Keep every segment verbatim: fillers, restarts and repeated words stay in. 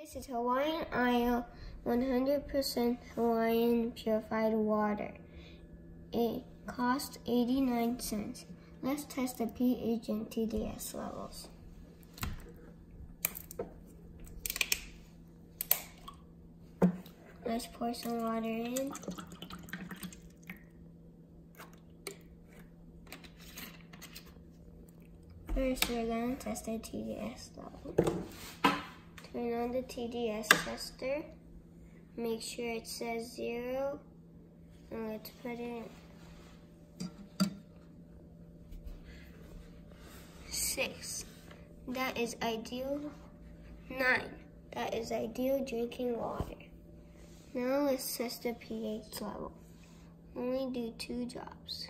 This is Hawaiian Isles one hundred percent Hawaiian Purified water. It costs eighty-nine cents. Let's test the pH and T D S levels. Let's pour some water in. First, we're going to test the T D S level. Turn on the T D S tester. Make sure it says zero. And let's put in six. That is ideal. Nine. That is ideal drinking water. Now let's test the pH level. Only do two drops.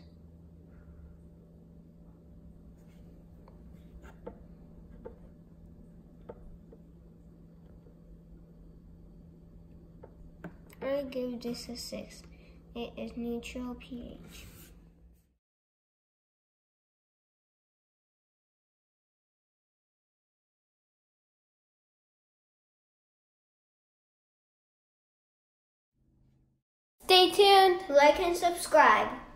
I give this a six. It is neutral pH. Stay tuned, like and subscribe.